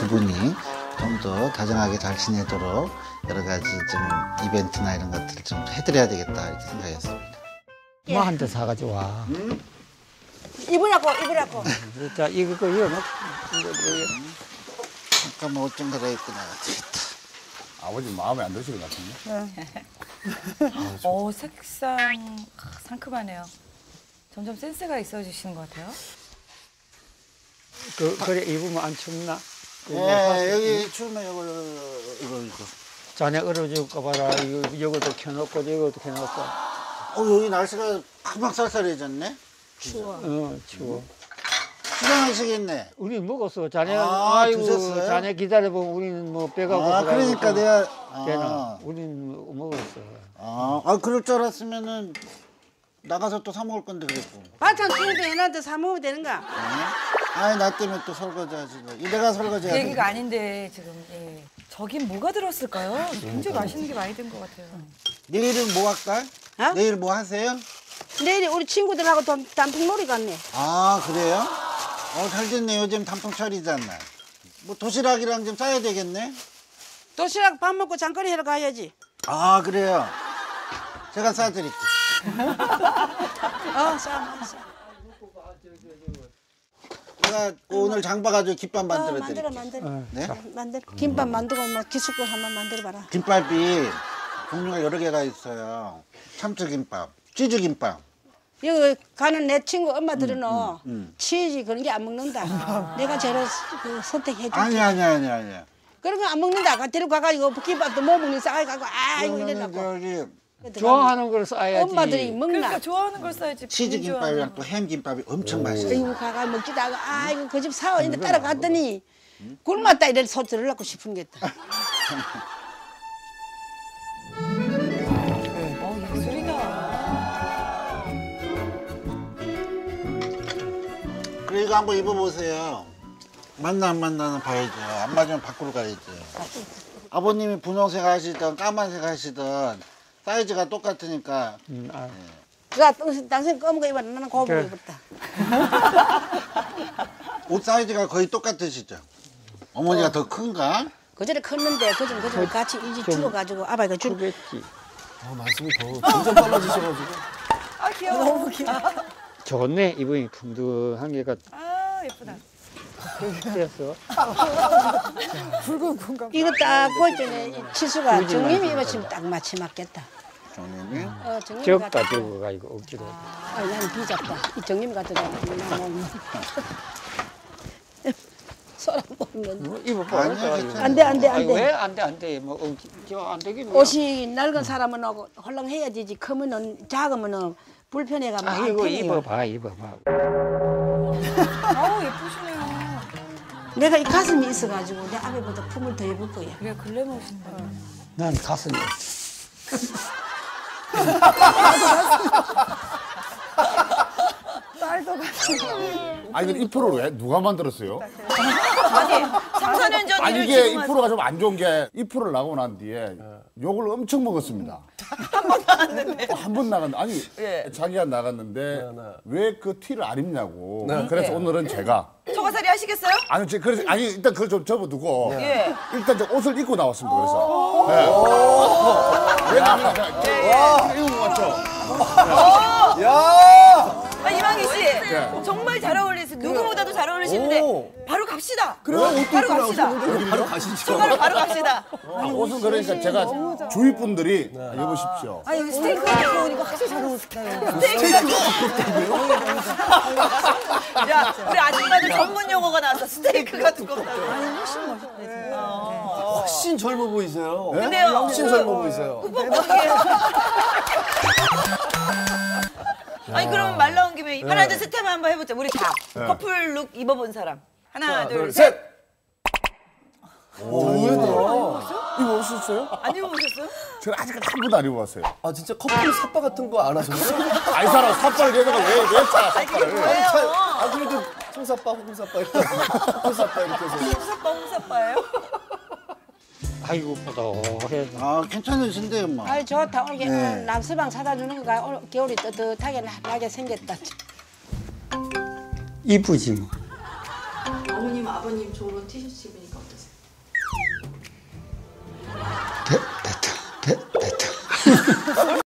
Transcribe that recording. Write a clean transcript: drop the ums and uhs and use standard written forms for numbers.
두 분이 좀 더 다정하게 잘 지내도록 여러 가지 좀 이벤트나 이런 것들을 좀 해드려야 되겠다 이렇게 생각했습니다. 뭐 한 대 사가지고 와. 입으라고. 자, 이거 이거 잠깐만 옷 좀 갈아입고 나가야 되겠다. 아버지 마음에 안 드실 것 같은데? 색상 상큼하네요. 점점 센스가 있어지시는 것 같아요. 그래 입으면 안 춥나? 예, 여기 추우면 이거. 자네 얼어줄까 봐라. 이것도 켜놓고 이것도 켜놓고. 여기 날씨가 금방 쌀쌀해졌네. 추워. 추워. 수정하시겠네. 우리 먹었어. 자네 아이고, 드셨어요? 자네 기다려보면 우리는 뭐 배가 고파. 그러니까 내가 되나? 우리는 먹었어. 그럴 줄 알았으면은 나가서 또 사 먹을 건데 그랬고. 반찬 주는데 애한테 사 먹으면 되는가? 나 때문에 또 설거지하지. 내가 설거지해야 돼. 얘기가 아닌데 지금 저긴 뭐가 들었을까요? 굉장히 맛있는 게 많이 든 것 같아요. 내일은 뭐 할까? 어? 내일 뭐 하세요? 내일 우리 친구들하고 단풍놀이 갔네. 그래요? 잘 됐네. 요즘 단풍철이잖아. 뭐 도시락이랑 좀 싸야 되겠네. 도시락 밥 먹고 장거리 하러 가야지. 그래요. 제가 싸드릴게요. 싸. 제가 오늘 장 봐가지고 김밥 만들어 드릴게요. 만들어. 김밥 만들고 뭐 기숙국 한번 만들어봐라. 김밥이 종류가 여러 개가 있어요. 참치김밥, 치즈김밥. 여기 가는 내 친구 엄마들은 치즈 그런 게 안 먹는다. 내가 제로 선택해 줄게. 아니야. 그런 거 안 먹는다. 데리고 가가지고 김밥도 못 먹는 싸가지고 이거 이러려고. 저기 좋아하는 걸 써야지. 엄마들이 먹나? 그러니까 좋아하는 걸 써야지. 치즈김밥이랑 또 햄김밥이 엄청 맛있어요. 이거 가가 먹기다가 이거 그 집 사원인데 따라갔더니 굶었다 이래 소리 들으려고 싶은 게다. 그래 이거 한번 입어보세요. 맞나 안 맞나는 봐야죠. 안 맞으면 밖으로 가야죠. 아버님이 분홍색 하시던 까만색 하시던 사이즈가 똑같으니까. 야, 당신 검은 거 입어. 나는 고분 거 입었다. 옷 사이즈가 거의 똑같으시죠? 어머니가 더 큰가? 그전에 컸는데 그전 같이 이제 줄어가지고 아빠가 주겠지. 말씀이 더 점점 빨라지셔가지고. 귀여워. 너무 귀여워. 좋네. 이분이 풍부한 게가. 예쁘다. 됐어. 붉은 공감. 이거 딱 보이더니 치수가 정님이 입었으면 딱 맞지 맞겠다. 정님이? 적다 적어가 이거 억지로. 나는 비잡다. 이 정님 같은 거. 소라 먹는. 입어봐. 안 돼. 왜 안 돼? 뭐 안 되긴. 옷이 낡은 사람은 헐렁해야 되지. 크면은 작으면은 불편해가 막. 이거 입어봐. 예쁘시네요. 내가 이 가슴이 있어가지고 내 아베보다 품을 더 입을 거야. 그래 글래머신다. 난 가슴이 없어. 딸도 같이. 아니 근데 이 프로를 왜 누가 만들었어요? 아니 3, 4년 전 아니 일을 이게 지금 이 프로가 좀 안 좋은 게 이 프로를 나가고 난 뒤에 욕을 엄청 먹었습니다. 한 번 나갔는데. 한 번 나갔는데 아니 예. 자기가 나갔는데 왜 그 티를 안 입냐고. 그래서 오늘은 제가 초가살이 하시겠어요? 그래서 일단 그걸 좀 접어두고 예. 일단 저 옷을 입고 나왔습니다. 그래서 왜냐면 이거 못 맞죠? 야! 이망희 씨 정말 잘 어울리세요. 누구보다도 잘 어울리시는데 바로 갑시다. 그래요? 옷도 바로 입고 갑시다. 나오시는데 바로 가시죠. 바로 갑시다. 옷은 그러니까 제가 주위 분들이 입으십시오. 여기 스테이크 같은 거 오니까 확실히 잘 어울렸어요. 스테이크 야, 우리 아줌마들 전문 용어가 나왔어. 스테이크 같은 거. 훨씬 멋있다. 훨씬 젊어 보이세요. 근데요. 훨씬 젊어 보이세요. 아니 그럼 말 나온 김에 하나 둘 셋 하면 한번 해보자. 우리 다 커플 룩 입어본 사람. 하나 둘 셋. 이거 오셨어요? 안 입어보셨어요? 저는 아직 한 번도 안 입어봤어요. 진짜 커플 삽바 같은 거 안 하셨어요? 아이 사람 삿발을 계속 왜 차, 삿발을. 그래도 청삽바, 홍삽바 이렇게. 홍삽바 이렇게 해서. 홍사빠예요? 아이고 포도해. 괜찮으신데요, 뭐. 좋다. 오늘 남서방 사다 주는 거가 오늘 겨울이 뜨뜻하게 나게 생겼다. 이쁘지 뭐. 어머님 아버지 아버님 저런 티셔츠 입으니까 어떠세요? 배, 배, 배, 배.